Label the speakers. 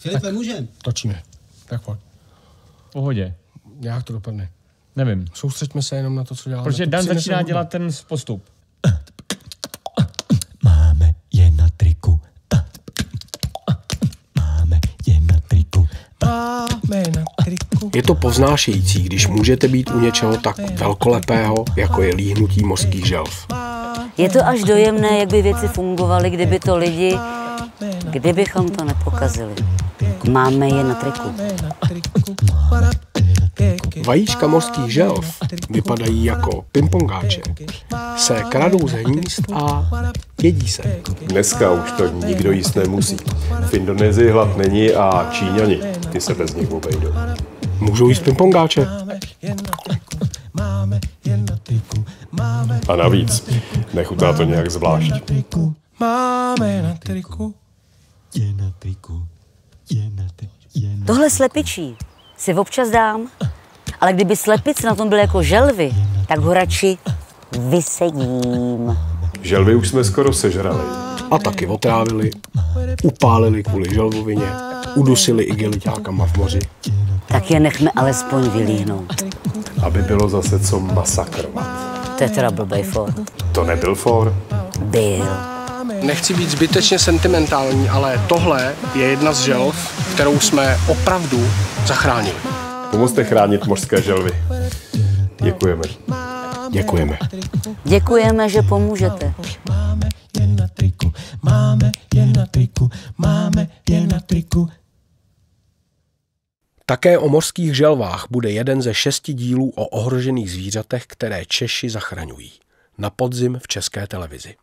Speaker 1: Filipe, můžem?
Speaker 2: Točíme. Tak pojď.
Speaker 3: V pohodě.
Speaker 2: Jak to dopadne?
Speaker 3: Nevím.
Speaker 2: Soustřeďme se jenom na to, co děláme.
Speaker 3: Protože Dan začíná dělat ten postup.
Speaker 4: Máme je na triku. Máme je na triku.
Speaker 2: Máme na triku. Je to povznášející, když můžete být u něčeho tak velkolepého, jako je líhnutí mořských želv.
Speaker 5: Je to až dojemné, jak by věci fungovaly, kdybychom to nepokazili. Máme je na triku.
Speaker 2: Vajíčka mořských želv vypadají jako pingpongáče. Se kradou z hnízd a jedí se.
Speaker 6: Dneska už to nikdo jíst nemusí. V Indonésii hlad není a Číňani, ty se bez nich obejdou.
Speaker 2: Můžou jíst pingpongáče.
Speaker 6: A navíc, nechutná to nějak zvlášť.
Speaker 2: Máme na triku.
Speaker 4: Je na triku. Je na triku.
Speaker 5: Tohle slepičí si občas dám, ale kdyby slepice na tom byly jako želvy, tak ho radši vysedím.
Speaker 6: Želvy už jsme skoro sežrali.
Speaker 2: A taky otrávili, upálili kvůli želvovině, udusili igeliťákama v moři.
Speaker 5: Tak je nechme alespoň vylíhnout.
Speaker 6: Aby bylo zase co masakrovat.
Speaker 5: To je teda blbej for.
Speaker 6: To nebyl for?
Speaker 5: Byl.
Speaker 2: Nechci být zbytečně sentimentální, ale tohle je jedna z želv, kterou jsme opravdu zachránili.
Speaker 6: Pomozte chránit mořské želvy. Děkujeme.
Speaker 2: Děkujeme.
Speaker 5: Děkujeme, že pomůžete.
Speaker 4: Máme je na triku. Máme je na triku. Máme je na triku.
Speaker 2: Také o mořských želvách bude jeden ze 6 dílů o ohrožených zvířatech, které Češi zachraňují. Na podzim v České televizi.